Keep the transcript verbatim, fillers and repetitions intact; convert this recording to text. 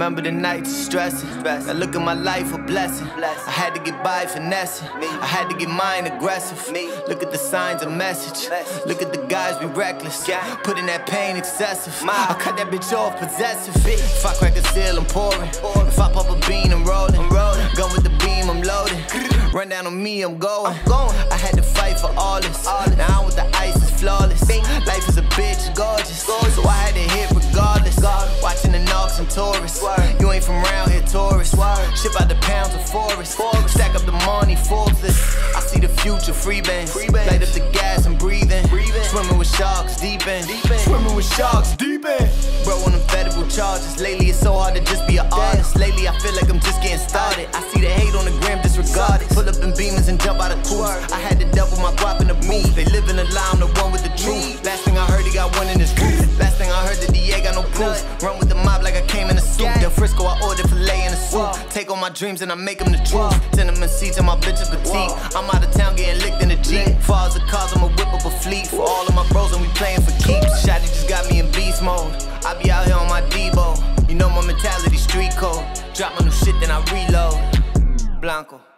remember the nights of stressing. Now look at my life, a blessing. I had to get by finessing. I had to get mine aggressive. Look at the signs of message. Look at the guys be reckless. Putting that pain excessive. I cut that bitch off possessive. If I crack a seal, I'm pouring. If I pop a bean, I'm rolling. Gun with the beam, I'm loading. Run down on me, I'm going. I had to fight for all this. Now I'm with the ice, is flawless. Life is a bitch, gorgeous. So I had to hit regardless. Watching the Knox and Taurus. You ain't from round here, tourist. Ship out the pounds of forest. Stack up the money, forkless. I see the future, free bands. Light up the gas and breathing. Swimming with sharks, deep in. Swimming with sharks, deep in. Bro, on them federal charges. Lately it's so hard to just be an artist. Lately I feel like I'm just getting started. I see the hate on the gram, disregard it. Pull up in Beamers and jump out of cruise. I had to double my guap in the move. They live in a lie, I'm the one with the truth. Last thing I heard, he got one in his roof. Last thing I heard, that D A got no proof. Run with the mob like I came in a suit. Then Frisco, I ordered filet in a soup. Take all my dreams and I make them the truth. Cinnamon seeds and my bitch is petite. I'm out of town getting licked in the Jeep. Far as the cars, I'ma whip up a fleet. For all of my bros and we playing for keeps. Shotty just got me in beast mode. I be out here on my Debo. You know my mentality, street code. Drop my new shit, then I reload. Blanco.